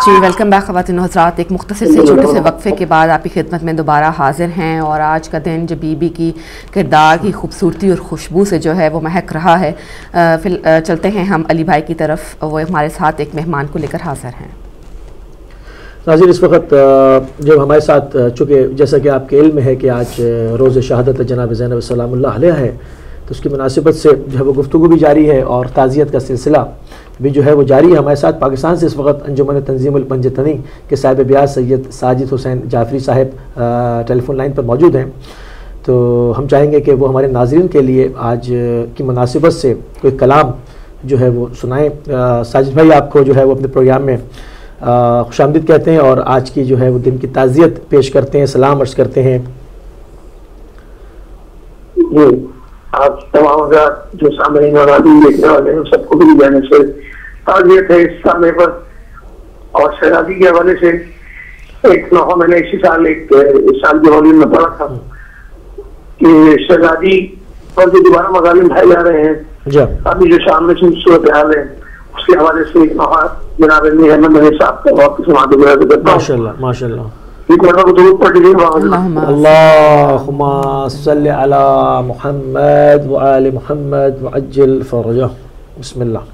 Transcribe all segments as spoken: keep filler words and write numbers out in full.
جی welcome back خواتین و حضرات، ایک مختصر سے چھوٹے سے وقفے کے بعد آپ کی خدمت میں دوبارہ حاضر ہیں، اور آج کا دن جو بی بی کی کردار کی خوبصورتی اور خوشبو سے جو ہے وہ مہک رہا ہے۔ پھر چلتے ہیں ہم علی بھائی کی طرف، وہ ہمارے ساتھ ایک مہمان کو لے کر حاضر ہیں۔ ناظرین، اس وقت جب ہمارے ساتھ، چونکہ جیسا کہ آپ کے علم ہے کہ آج روز شہادت جناب زینب سلام اللہ علیہ ہے، تو اس کی مناسبت سے جو ہے وہ گفتگو بھی جاری ہے اور تعزیت کا سلسلہ بھی جو ہے وہ جاری ہے۔ ہمارے ساتھ پاکستان سے اس وقت انجمن تنظیم الپنجتنی کے صاحب بیاض سید ساجد حسین جعفری صاحب ٹیلی فون لائن پر موجود ہیں، تو ہم چاہیں گے کہ وہ ہمارے ناظرین کے لیے آج کی مناسبت سے کوئی کلام جو ہے وہ سنائیں۔ ساجد بھائی، آپ کو جو ہے وہ اپنے پروگرام میں خوش آمدید کہتے ہیں اور آج کی جو ہے وہ دن کی تعزیت پیش کرتے ہیں، سلام عرض کرتے ہیں۔ جی، آپ تمام حضرات جو سامعین اور ناظرین دیکھنے والے ہیں سب کو بھی جانے سے تعزیت ہے اس سامنے پر، اور شہزادی کے حوالے سے ایک نوحہ میں نے اسی سال ایک اس سال کے حوالے میں پڑھا تھا کہ شہزادی پر جو دوبارہ مظالم ڈھائے جا رہے ہیں، ابھی جو شام میں صورتحال ہے اس کے حوالے سے ایک نوحہ جناب احمد نبی صاحب کا واپس سماعت گزار کرتا ہوں۔ ماشاءاللہ ماشاءاللہ، اللہم صلی علی محمد وآل محمد وعجل فرجہ۔ بسم اللہ۔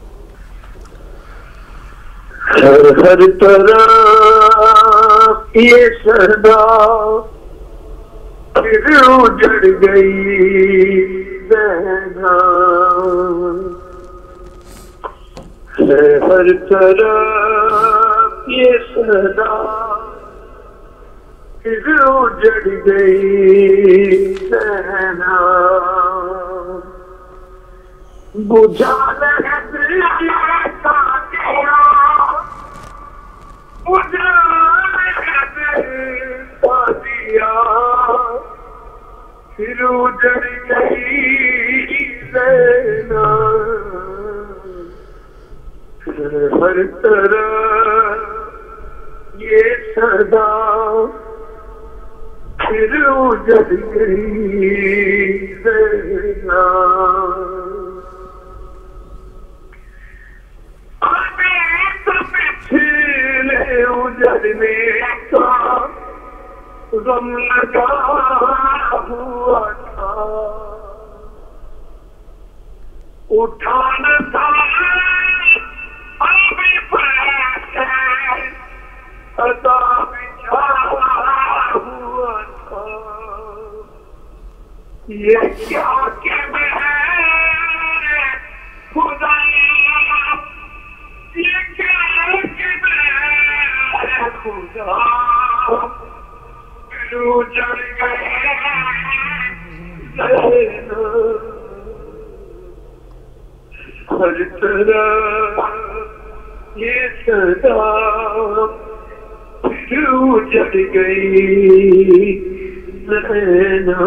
ہر طرف یہ صدا پھر اجڑ گئی زینا، ہر طرف یہ صدا پھر اجڑ گئی زینا، بجھا لہر کا تیرا، بجھا لہر کا دیا، پھر اجڑ گئی زینا، ہر طرف یہ صدا پھر اجڑ گئی زینا، ہمیں تو پچھلے اجڑنے کا غم لگا ہوا تھا، اٹھانا تھا ہمیں پیسے عذاب چھایا ہوا تھا، یہ کیا کہ میں خدا، یہ کیا کہ میں خدا، پھر اجڑ گئے زینا، ہر طرف یہ صدا پھر اجڑ گئی زینا،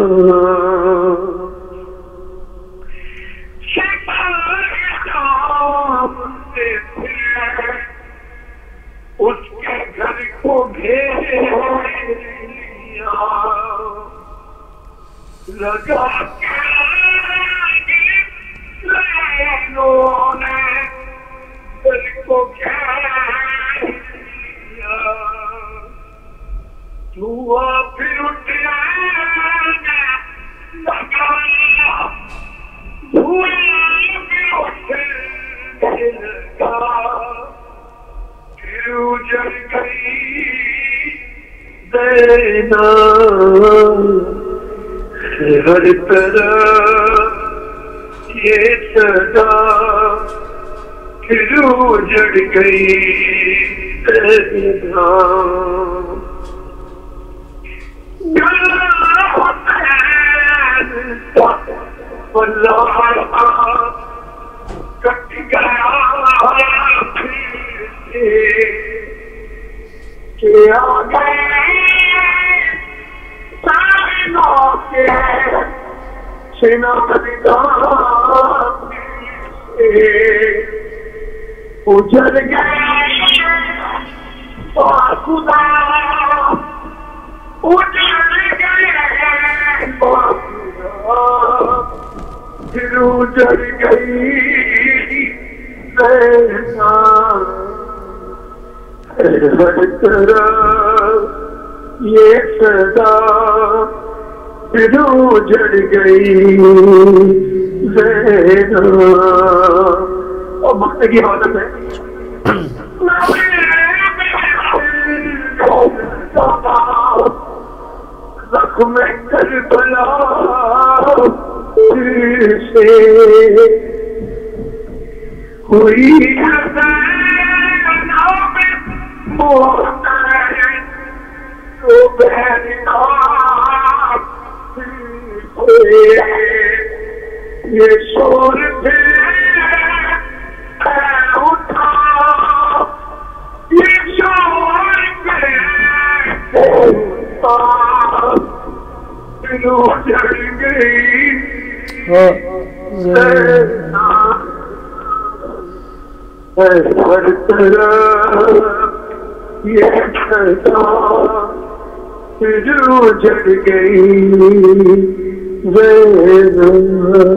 شام سے پھر اس کے گھر کو گھیر لیا، لگا کے لینوں نے گھر کو گھیر لیا، دھواں پھر اٹھنے لگا، دھواں پھر اٹھنے لگا، پھر اجڑ گئی زینا، ہر طرف یہ صدا پھر اجڑ گئی زینا، واللہ کٹ گیا پھر سے کہ آ گئے سارے موقع سینا نظام سے اجڑ گئے خدا، اجڑ گئے خدا، پھر اجڑ گئی زینا، یہ صدا پھر اجڑ گئی زینب. اور وقت کی حالت ہے زخم کربلا سے ہوئی یہ شور سے اٹھا یہ شور سے اٹھا دل اجڑ گئی ہر طرف یہ صدا پھر اجڑ گئی زینب.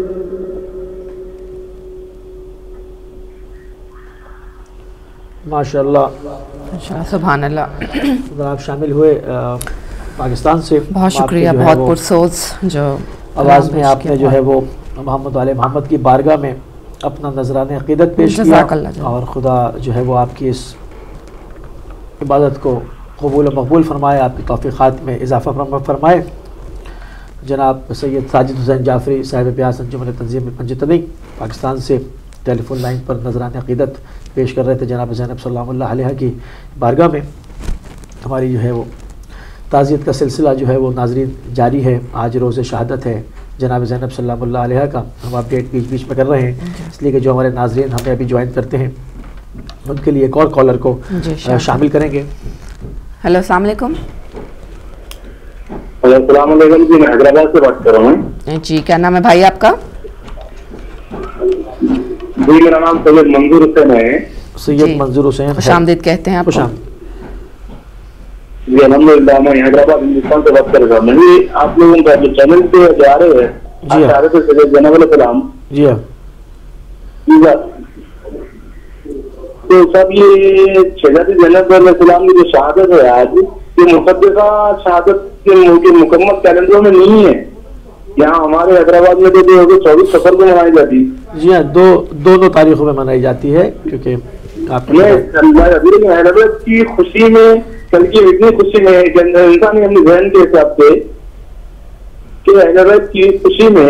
ماشاء اللہ سبحان اللہ. آپ شامل ہوئے پاکستان سے, بہت شکریہ, بہت پرسوز جو آواز میں آپ نے جو ہے وہ محمد والے محمد کی بارگاہ میں اپنا نذرانِ عقیدت پیش کیا, اور خدا جو ہے وہ آپ کی اس عبادت کو قبول و مقبول فرمائے, آپ کی توفیقات میں اضافہ فرمائے. جناب سید ساجد حسین جعفری صاحب بیاس انجمن تنظیم پنجتنی پاکستان سے ٹیلی فون لائن پر نذرانِ عقیدت پیش کر رہے تھے جناب زینب سلام اللہ علیہ کی بارگاہ میں. ہماری جو ہے وہ تعزیت کا سلسلہ جو ہے وہ ناظرین جاری ہے. آج روز شہادت ہے جناب زینب سلام اللہ علیہ کا. ہم اپڈیٹ بیچ بیچ میں کر رہے ہیں اس لیے کہ جو ہمارے ناظرین ہمیں ابھی جوائن کرتے ہیں ان کے لیے ایک اور کالر کو شامل کریں گے. ہیلو السلام علیکم. السلام علیکم جی, میں حیدرآباد سے بات کر رہا ہوں. جی کیا نام ہے بھائی آپ کا؟ جی میرا نام سید منظور حسین ہے. سید منظور حسین, خوش آمدید کہتے ہیں آپ کو. جی الحمد للہ, میں حیدرآباد ہندوستان سے بات کر رہا ہوں. میں آپ لوگوں کا جو چینل پہ جا رہے ہیں حضرت سید زینب علیہ السلام, جی ہاں جی سر, تو سب یہ شہزادی زینب علیہ السلام کی جو شہادت ہے آج, یہ مقدسہ شہادت کے مکمل کیلنڈروں میں نہیں ہے. یہاں ہمارے حیدرآباد میں تو چوبیس سفر کو منائی جاتی ہے. جی ہاں, دو دونوں تاریخوں میں منائی جاتی ہے, کیونکہ حیدرآباد کی خوشی میں کل کی اتنی خوشی میں انسانی اپنے ذہن کے حساب سے کہ حیدرآباد کی خوشی میں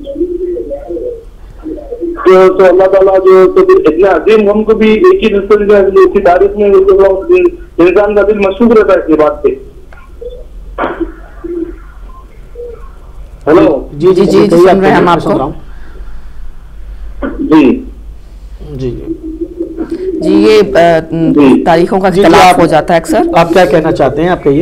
جو تو اللہ تعالیٰ جو تو اتنے عظیم ہم کو بھی ایک ہی دوسرے کی تاریخ میں انسان کا دل مشہور رہتا ہے اس بات پہ. ہلو جی جی جی سن رہے ہیں ہم آپ کو. جی جی جی یہ تاریخوں کا اختلاف ہو جاتا ہے اکثر. آپ کیا کہنا چاہتے ہیں, آپ کہیے.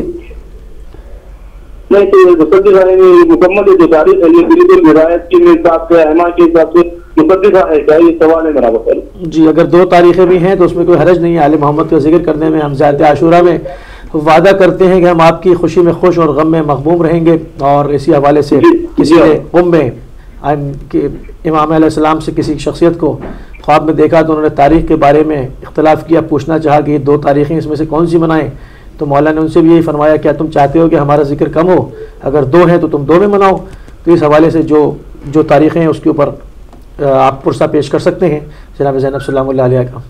نہیں تو مکمل جو تاریخ ہے یہ بالکل روایت کے حساب سے احما کے حساب سے مقدسہ ہے, کیا یہ سوال ہے میرا بتا. جی اگر دو تاریخیں بھی ہیں تو اس میں کوئی حرج نہیں ہے. آل محمد کا ذکر کرنے میں ہم زیارت عاشورہ میں وعدہ کرتے ہیں کہ ہم آپ کی خوشی میں خوش اور غم میں مغموم رہیں گے, اور اسی حوالے سے کسی نے ام میں امام علیہ السلام سے کسی شخصیت کو خواب میں دیکھا تو انہوں نے تاریخ کے بارے میں اختلاف کیا, پوچھنا چاہا کہ یہ دو تاریخیں اس میں سے کون سی منائیں, تو مولا نے ان سے بھی یہی فرمایا کیا تم چاہتے ہو کہ ہمارا ذکر کم ہو, اگر دو ہیں تو تم دو میں مناؤ. تو اس حوالے سے جو جو تاریخیں ہیں اس کے اوپر آپ پرسہ پیش کر سکتے ہیں جناب زینب سلام اللہ علیہ کا.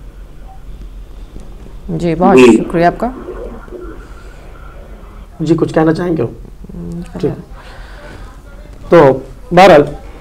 جی بہت شکریہ آپ کا. جی کچھ کہنا چاہیں گے؟ ٹھیک, تو بہرحال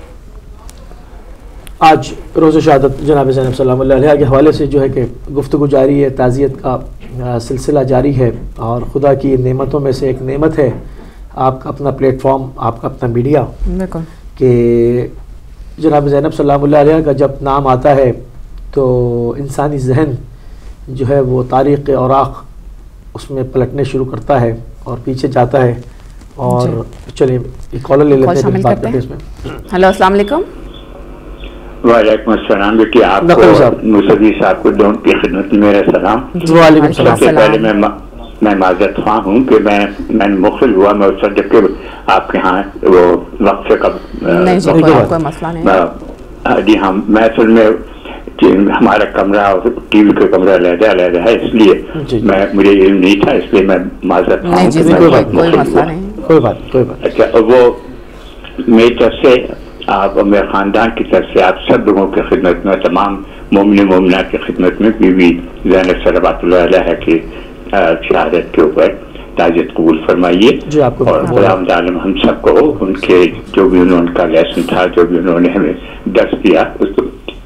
آج روز شہادت جناب زینب سلام اللہ علیہ کے حوالے سے جو ہے کہ گفتگو جاری ہے, تعزیت کا سلسلہ جاری ہے, اور خدا کی نعمتوں میں سے ایک نعمت ہے آپ کا اپنا پلیٹ فارم, آپ کا اپنا میڈیا, کہ جناب زینب سلام اللہ علیہ کا جب نام آتا ہے تو انسانی ذہن جو ہے وہ تاریخ کے اوراق اس میں پلٹنے شروع کرتا ہے اور پیچھے جاتا ہے. اور چلیے ایک کالر لے لیتے ہیں, بات کرتے ہیں اس میں. ہیلو السلام علیکم. وعلیکم السلام بیٹی, آپ کو موسوی صاحب کو دونوں کی خدمت میں میرا سلام. وعلیکم السلام. سب سے پہلے میں میں معذرت خواہ ہوں کہ میں میں مغفل ہوا, میں اس وقت جبکہ آپ کے ہاں وہ وقت سے قبل. نہیں جی کوئی مسئلہ نہیں. جی ہاں, میں اصل میں ہمارا کمرہ اور ٹی وی کا کمرہ علیحدہ علیحدہ ہے، اس لیے میں مجھے علم نہیں تھا، اس لیے میں معذرت نہیں جی کوئی مسئلہ نہیں، کوئی بات کوئی بات. اچھا وہ میری طرف سے آپ اور میرے خاندان کی طرف سے آپ سب لوگوں کی خدمت میں، تمام مومن مومنات کی خدمت میں بی بی زینب صلوات اللہ علیہ کی شہادت کے اوپر تعزیت قبول فرمائیے. اور خدا عالم ہم سب کو ان کے جو بھی انہوں کا لیسن تھا، جو بھی انہوں نے ہمیں درس دیا، اس کو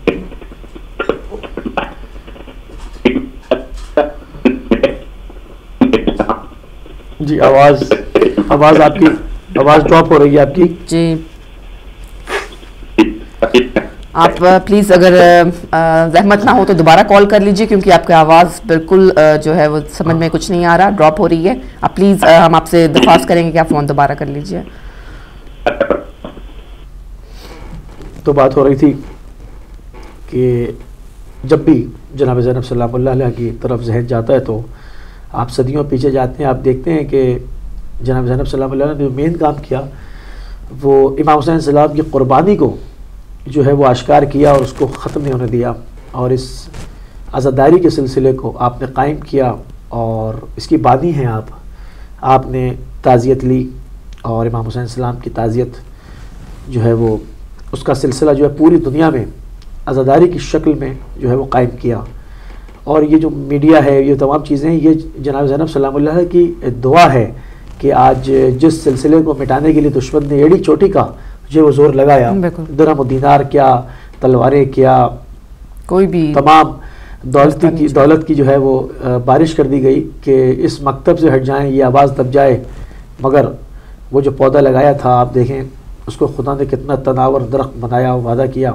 جی. آواز آواز آپ کی آواز ڈراپ ہو رہی ہے آپ کی. جی آپ پلیز اگر زحمت نہ ہو تو دوبارہ کال کر لیجئے، کیونکہ آپ کی آواز بالکل جو ہے وہ سمجھ میں کچھ نہیں آ رہا، ڈراپ ہو رہی ہے. آپ پلیز ہم آپ سے درخواست کریں گے کہ آپ فون دوبارہ کر لیجئے. تو بات ہو رہی تھی کہ جب بھی جناب زینب سلام اللہ علیہ کی طرف ذہن جاتا ہے تو آپ صدیوں پیچھے جاتے ہیں. آپ دیکھتے ہیں کہ جناب زینب سلام اللہ علیہ نے جو مین کام کیا وہ امام حسین سلام کی قربانی کو جو ہے وہ آشکار کیا اور اس کو ختم نہیں ہونے دیا، اور اس عزاداری کے سلسلے کو آپ نے قائم کیا، اور اس کی بانی ہیں آپ. آپ نے تعزیت لی اور امام حسین السلام کی تعزیت جو ہے وہ اس کا سلسلہ جو ہے پوری دنیا میں عزاداری کی شکل میں جو ہے وہ قائم کیا. اور یہ جو میڈیا ہے، یہ تمام چیزیں، یہ جناب زینب سلام اللہ کی دعا ہے کہ آج جس سلسلے کو مٹانے کے لیے دشمن نے ایڑی چوٹی کا جو وہ زور لگایا، درہم و دینار کیا، تلواریں کیا، کوئی بھی تمام دولت کی دولت کی جو ہے وہ بارش کر دی گئی کہ اس مکتب سے ہٹ جائیں، یہ آواز دب جائے. مگر وہ جو پودا لگایا تھا، آپ دیکھیں اس کو خدا نے کتنا تناور درخت بنایا، وعدہ کیا،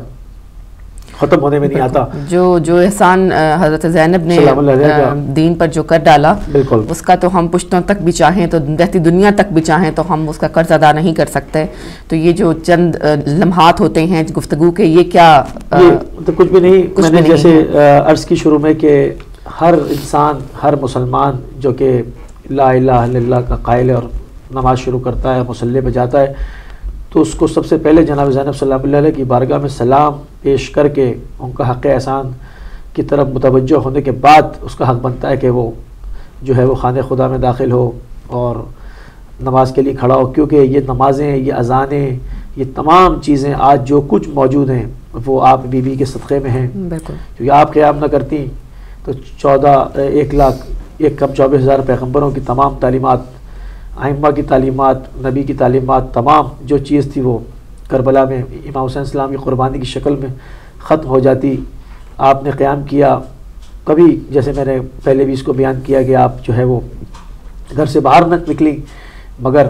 ختم ہونے میں نہیں آتا. جو جو احسان حضرت زینب نے دین پر جو کر ڈالا، اس کا تو ہم پشتوں تک بھی چاہیں تو رہتی دنیا تک بھی چاہیں تو ہم اس کا قرض ادا نہیں کر سکتے. تو یہ جو چند لمحات ہوتے ہیں گفتگو کے، یہ کیا تو کچھ بھی نہیں. میں نے جیسے عرض کی شروع میں کہ ہر انسان، ہر مسلمان جو کہ لا الہ الا اللہ کا قائل ہے اور نماز شروع کرتا ہے، مصلی پہ جاتا ہے، تو اس کو سب سے پہلے جناب زینب صلی اللہ علیہ کی بارگاہ میں سلام پیش کر کے ان کا حق احسان کی طرف متوجہ ہونے کے بعد اس کا حق بنتا ہے کہ وہ جو ہے وہ خانہ خدا میں داخل ہو اور نماز کے لیے کھڑا ہو. کیونکہ یہ نمازیں، یہ اذانیں، یہ تمام چیزیں آج جو کچھ موجود ہیں وہ آپ بی بی کے صدقے میں ہیں. کیونکہ آپ قیام نہ کرتی تو چودہ ایک لاکھ ایک کم چوبیس ہزار پیغمبروں کی تمام تعلیمات، ائمہ کی تعلیمات، نبی کی تعلیمات، تمام جو چیز تھی وہ کربلا میں امام حسین السلام کی قربانی کی شکل میں ختم ہو جاتی. آپ نے قیام کیا. کبھی جیسے میں نے پہلے بھی اس کو بیان کیا کہ آپ جو ہے وہ گھر سے باہر نہ نکلی، مگر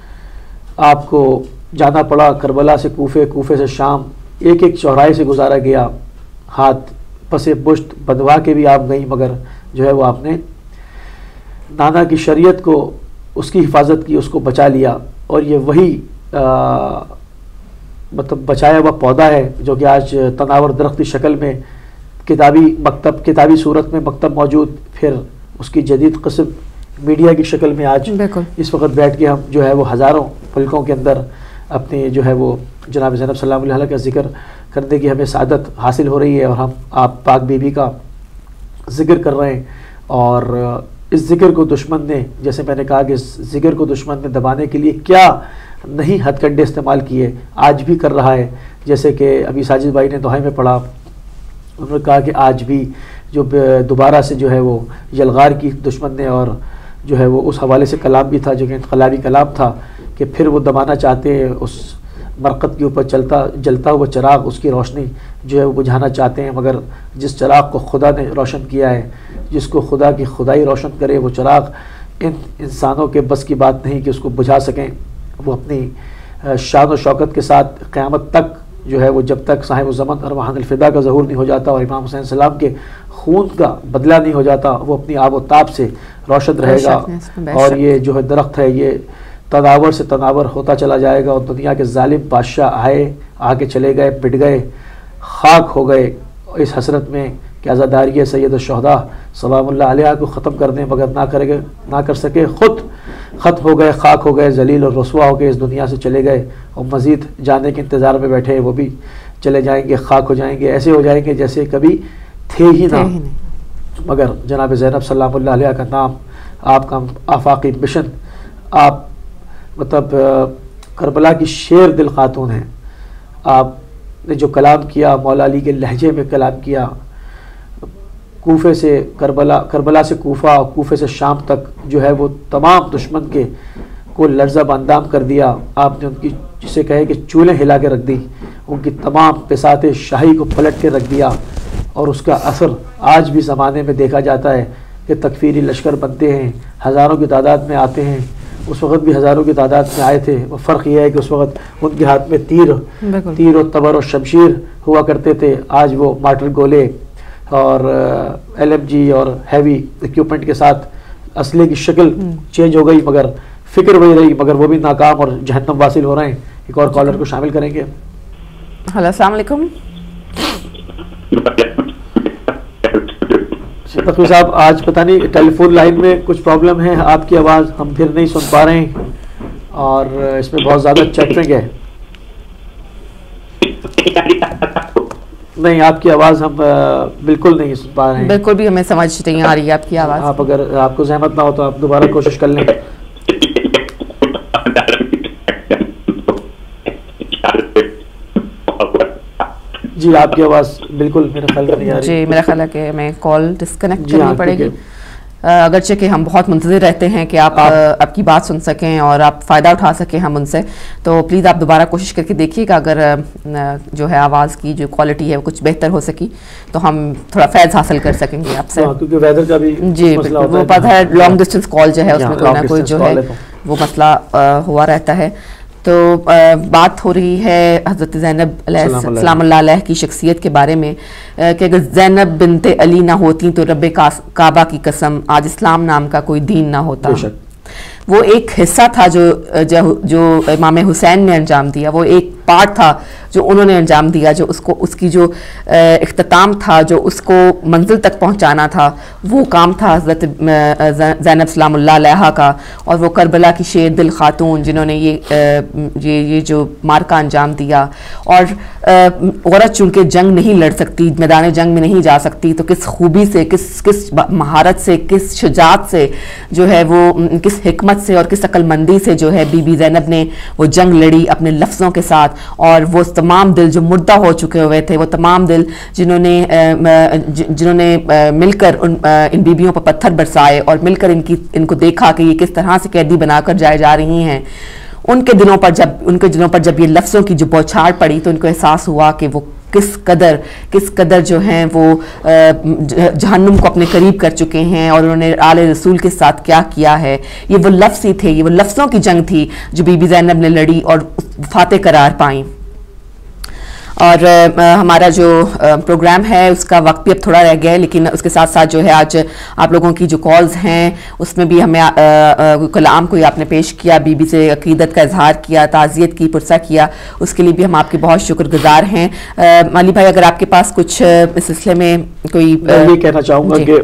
آپ کو جانا پڑا کربلا سے کوفے، کوفے سے شام، ایک ایک چوراہے سے گزارا گیا. ہاتھ پسے پشت بدوا کے بھی آپ گئیں، مگر جو ہے وہ آپ نے نانا کی شریعت کو، اس کی حفاظت کی، اس کو بچا لیا. اور یہ وہی مطلب بچایا ہوا پودا ہے جو کہ آج تناور درخت کی شکل میں کتابی مکتب، کتابی صورت میں مکتب موجود، پھر اس کی جدید قسم میڈیا کی شکل میں آج اس وقت بیٹھ کے ہم جو ہے وہ ہزاروں ملکوں کے اندر اپنے جو ہے وہ جناب زینب صلی اللہ علیہ کا ذکر کرنے کی ہمیں سعادت حاصل ہو رہی ہے، اور ہم آپ پاک بی بی کا ذکر کر رہے ہیں. اور اس ذکر کو دشمن نے، جیسے میں نے کہا کہ اس ذکر کو دشمن نے دبانے کے لیے کیا نہیں ہتھ کنڈے استعمال کیے، آج بھی کر رہا ہے. جیسے کہ ابھی ساجد بھائی نے دہائی میں پڑھا، انہوں نے کہا کہ آج بھی جو دوبارہ سے جو ہے وہ یلغار کی دشمن نے، اور جو ہے وہ اس حوالے سے کلام بھی تھا جو کہ انقلابی کلام تھا کہ پھر وہ دبانا چاہتے ہیں، اس مرقد کے اوپر چلتا جلتا ہوا چراغ، اس کی روشنی جو ہے وہ بجھانا چاہتے ہیں. مگر جس چراغ کو خدا نے روشن کیا ہے، جس کو خدا کی خدائی روشن کرے، وہ چراغ ان انسانوں کے بس کی بات نہیں کہ اس کو بجھا سکیں. وہ اپنی شان و شوکت کے ساتھ قیامت تک جو ہے وہ جب تک صاحب الزمن اور وحان الفدا کا ظہور نہیں ہو جاتا اور امام حسین السلام کے خون کا بدلہ نہیں ہو جاتا، وہ اپنی آب و تاب سے روشن رہے گا. اور یہ جو ہے درخت ہے، یہ تناور سے تناور ہوتا چلا جائے گا، اور دنیا کے ظالم بادشاہ آئے، آگے چلے گئے، پٹ گئے، خاک ہو گئے اس حسرت میں کہ عزاداری سید الشہداء سلام اللہ علیہ کو ختم کر دیں، مگر نہ کرے گئے، نہ کر سکے، خود ختم ہو گئے، خاک ہو گئے، ذلیل اور رسوا ہو کے اس دنیا سے چلے گئے، اور مزید جانے کے انتظار میں بیٹھے، وہ بھی چلے جائیں گے، خاک ہو جائیں گے، ایسے ہو جائیں گے جیسے کبھی تھے ہی نہ. مگر جناب زینب سلام اللہ علیہ کا نام، آپ کا آفاقی مشن، آپ مطلب کربلا کی شیر دل خاتون ہیں. آپ نے جو کلام کیا مولا علی کے لہجے میں کلام کیا، کوفے سے کربلا کربلا سے کوفہ اور کوفے سے شام تک جو ہے وہ تمام دشمن کے کو لرزہ باندام کر دیا. آپ نے ان کی جسے کہے کہ چولیں ہلا کے رکھ دی، ان کی تمام بساط شاہی کو پلٹ کے رکھ دیا. اور اس کا اثر آج بھی زمانے میں دیکھا جاتا ہے کہ تکفیری لشکر بنتے ہیں، ہزاروں کی تعداد میں آتے ہیں. اس وقت بھی ہزاروں کی تعداد میں آئے تھے. وہ فرق یہ ہے کہ اس وقت ان کے ہاتھ میں تیر تیر و تبر و شمشیر ہوا کرتے تھے. آج وہ مارٹر گولے اور ایل ایم جی اور ہیوی ایکوپمنٹ کے ساتھ اسلحے کی شکل چینج ہو گئی، مگر فکر وہی رہی، مگر وہ بھی ناکام اور جہنم واصل ہو رہے ہیں. ایک اور کالر کو شامل کریں گے. ہلو السلام علیکم. تقوی صاحب آج پتہ نہیں ٹیلی فون لائن میں کچھ پرابلم ہے، آپ کی آواز ہم پھر نہیں سن پا رہے ہیں اور اس میں بہت زیادہ چیٹرنگ ہے. نہیں، آپ کی آواز ہم بالکل نہیں سن پا رہے ہیں. بالکل بھی ہمیں سمجھ نہیں آ رہی ہے آپ کی آواز. آپ اگر آپ کو زحمت نہ ہو تو آپ دوبارہ کوشش کر لیں. جی آپ کی آواز بالکل میرے خیال میں نہیں آ رہی. جی میرا خیال ہے کہ ہمیں کال ڈسکنیکٹ کرنی پڑے گی، اگرچہ کہ ہم بہت منتظر رہتے ہیں کہ آپ آپ کی بات سن سکیں اور آپ فائدہ اٹھا سکیں ہم ان سے. تو پلیز آپ دوبارہ کوشش کر کے دیکھیے کہ اگر جو ہے آواز کی جو کوالٹی ہے وہ کچھ بہتر ہو سکی تو ہم تھوڑا فیض حاصل کر سکیں گے آپ سے، کیونکہ ویدر کا بھی جی وہ پتہ ہے لانگ ڈسٹینس کال جو ہے اس میں کوئی نہ کوئی جو ہے وہ مسئلہ ہوا رہتا ہے. تو بات ہو رہی ہے حضرت زینب علیہ السلام اللہ علیہ کی شخصیت کے بارے میں کہ اگر زینب بنت علی نہ ہوتی تو رب کعبہ کی قسم آج اسلام نام کا کوئی دین نہ ہوتا. وہ ایک حصہ تھا جو جو امام حسین نے انجام دیا، وہ ایک پارٹ تھا جو انہوں نے انجام دیا، جو اس کو اس کی جو اختتام تھا، جو اس کو منزل تک پہنچانا تھا، وہ کام تھا حضرت زینب سلام اللہ علیہ کا. اور وہ کربلا کی شیر دل خاتون جنہوں نے یہ یہ جو مارکہ انجام دیا. اور عورت چونکہ جنگ نہیں لڑ سکتی، میدان جنگ میں نہیں جا سکتی، تو کس خوبی سے، کس کس مہارت سے، کس شجاعت سے جو ہے وہ، کس حکمت سے اور کس عقل مندی سے جو ہے بی بی زینب نے وہ جنگ لڑی اپنے لفظوں کے ساتھ. اور وہ تمام دل جو مردہ ہو چکے ہوئے تھے، وہ تمام دل جنہوں نے جنہوں نے مل کر ان ان بیبیوں پر پتھر برسائے اور مل کر ان کی ان کو دیکھا کہ یہ کس طرح سے قیدی بنا کر جائے جا رہی ہیں، ان کے دلوں پر جب ان کے دلوں پر جب یہ لفظوں کی جو بوچھاڑ پڑی تو ان کو احساس ہوا کہ وہ کس قدر کس قدر جو ہیں وہ جہنم کو اپنے قریب کر چکے ہیں اور انہوں نے آل رسول کے ساتھ کیا کیا ہے. یہ وہ لفظ ہی تھے، یہ وہ لفظوں کی جنگ تھی جو بی بی زینب نے لڑی اور فاتح قرار پائیں. اور ہمارا جو پروگرام ہے اس کا وقت بھی اب تھوڑا رہ گیا ہے، لیکن اس کے ساتھ ساتھ جو ہے آج آپ لوگوں کی جو کالز ہیں اس میں بھی ہمیں کلام کوئی آپ نے پیش کیا، بی بی سے عقیدت کا اظہار کیا، تعزیت کی، پرسہ کیا، اس کے لیے بھی ہم آپ کے بہت شکر گزار ہیں. علی بھائی اگر آپ کے پاس کچھ اس سلسلے میں کوئی، میں یہ کہنا چاہوں گا کہ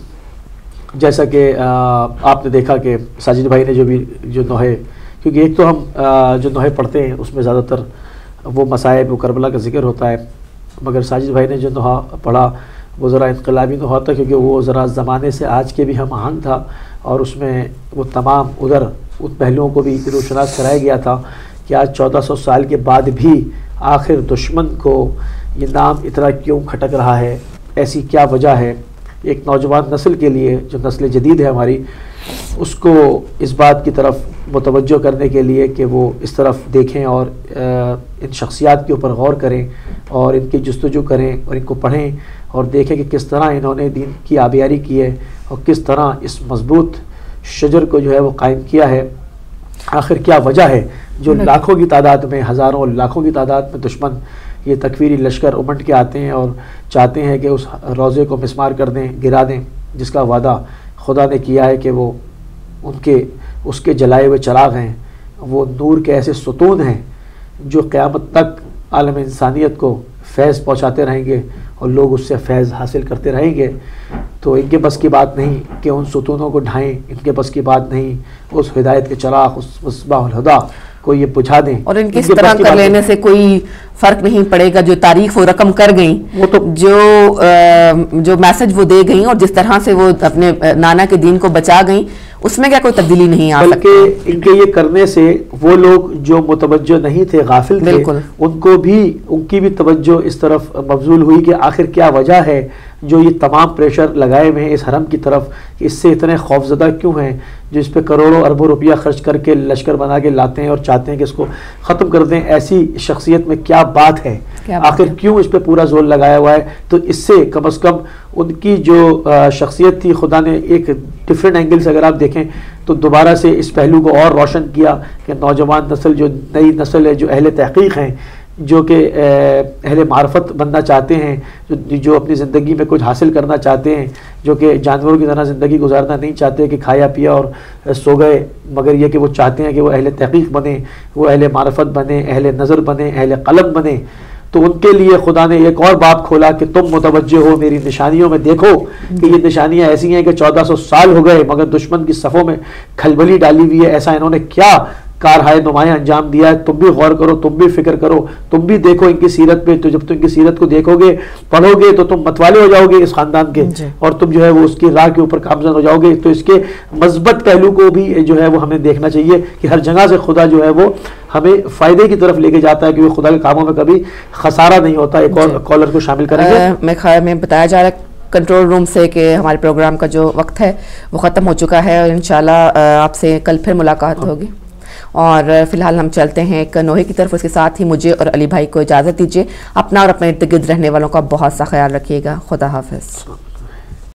جیسا کہ آپ نے دیکھا کہ ساجد بھائی نے جو بھی جو نوحے، کیونکہ ایک تو ہم جو نوحے پڑھتے ہیں اس میں زیادہ تر وہ مصائب و کربلا کا ذکر ہوتا ہے، مگر ساجد بھائی نے جو نوحہ پڑھا وہ ذرا انقلابی نوحہ تھا، کیونکہ وہ ذرا زمانے سے آج کے بھی ہم آہنگ تھا اور اس میں وہ تمام ادھر ان پہلوؤں کو بھی روشناس کرایا گیا تھا کہ آج چودہ سو سال کے بعد بھی آخر دشمن کو یہ نام اتنا کیوں کھٹک رہا ہے، ایسی کیا وجہ ہے. ایک نوجوان نسل کے لیے جو نسل جدید ہے ہماری، اس کو اس بات کی طرف متوجہ کرنے کے لیے کہ وہ اس طرف دیکھیں اور ان شخصیات کے اوپر غور کریں اور ان کی جستجو کریں اور ان کو پڑھیں اور دیکھیں کہ کس طرح انہوں نے دین کی آبیاری کی ہے اور کس طرح اس مضبوط شجر کو جو ہے وہ قائم کیا ہے. آخر کیا وجہ ہے جو لاکھوں کی تعداد میں، ہزاروں لاکھوں کی تعداد میں دشمن یہ تکفیری لشکر امٹ کے آتے ہیں اور چاہتے ہیں کہ اس روزے کو مسمار کر دیں، گرا دیں، جس کا وعدہ خدا نے کیا ہے کہ وہ ان کے اس کے جلائے ہوئے چراغ ہیں، وہ نور کے ایسے ستون ہیں جو قیامت تک عالم انسانیت کو فیض پہنچاتے رہیں گے اور لوگ اس سے فیض حاصل کرتے رہیں گے. تو ان کے بس کی بات نہیں کہ ان ستونوں کو ڈھائیں، ان کے بس کی بات نہیں اس ہدایت کے چراغ، اس مصباح الہدا کو یہ بجھا دیں. اور ان کی اس طرح کر لینے سے کوئی فرق نہیں پڑے گا. جو تاریخ وہ رقم کر گئیں, وہ تو جو جو میسج وہ دے گئیں اور جس طرح سے وہ اپنے نانا کے دین کو بچا گئیں, اس میں کیا کوئی تبدیلی نہیں آ سکتی. بلکہ ان کے یہ کرنے سے وہ لوگ جو متوجہ نہیں تھے, غافل تھے, ان کو بھی ان کی بھی توجہ اس طرف مبذول ہوئی کہ آخر کیا وجہ ہے جو یہ تمام پریشر لگائے ہوئے ہیں اس حرم کی طرف, کہ اس سے اتنے خوفزدہ کیوں ہیں, جو اس پہ کروڑوں اربوں روپیہ خرچ کر کے لشکر بنا کے لاتے ہیں اور چاہتے ہیں کہ اس کو ختم کر دیں. ایسی شخصیت میں کیا بات ہے, آخر کیوں اس پہ پورا زور لگایا ہوا ہے. تو اس سے کم از کم ان کی جو شخصیت تھی, خدا نے ایک ڈفرینٹ اینگل سے اگر آپ دیکھیں تو دوبارہ سے اس پہلو کو اور روشن کیا کہ نوجوان نسل, جو نئی نسل ہے, جو اہل تحقیق ہیں, جو کہ اہل معرفت بننا چاہتے ہیں, جو جو اپنی زندگی میں کچھ حاصل کرنا چاہتے ہیں, جو کہ جانوروں کی طرح زندگی گزارنا نہیں چاہتے کہ کھایا پیا اور سو گئے, مگر یہ کہ وہ چاہتے ہیں کہ وہ اہل تحقیق بنیں, وہ اہل معرفت بنیں, اہل نظر بنیں, اہل قلم بنیں. تو ان کے لیے خدا نے ایک اور باب کھولا کہ تم متوجہ ہو میری نشانیوں میں, دیکھو کہ یہ نشانیاں ایسی ہیں کہ چودہ سو سال ہو گئے مگر دشمن کی صفوں میں کھلبلی ڈالی ہوئی ہے. ایسا انہوں نے کیا کارہائے نمایاں انجام دیا ہے. تم بھی غور کرو, تم بھی فکر کرو, تم بھی دیکھو ان کی سیرت پہ. تو جب تم ان کی سیرت کو دیکھو گے, پڑھو گے, تو تم متوالے ہو جاؤ گے اس خاندان کے, اور تم جو ہے وہ اس کی راہ کے اوپر کامزن ہو جاؤ گے. تو اس کے مثبت پہلو کو بھی جو ہے وہ ہمیں دیکھنا چاہیے کہ ہر جگہ سے خدا جو ہے وہ ہمیں فائدے کی طرف لے کے جاتا ہے, کیونکہ خدا کے کاموں میں کبھی خسارہ نہیں ہوتا. ایک اور کالر کو شامل کریں گے. میں خیال میں بتایا جا رہا ہے کنٹرول روم سے کہ ہمارے پروگرام کا جو وقت ہے وہ ختم ہو چکا ہے, اور انشاءاللہ آپ سے کل پھر ملاقات ہوگی. اور فی الحال ہم چلتے ہیں ایک نوحے کی طرف, اس کے ساتھ ہی مجھے اور علی بھائی کو اجازت دیجیے. اپنا اور اپنے ارد گرد رہنے والوں کا بہت سا خیال رکھیے گا. خدا حافظ.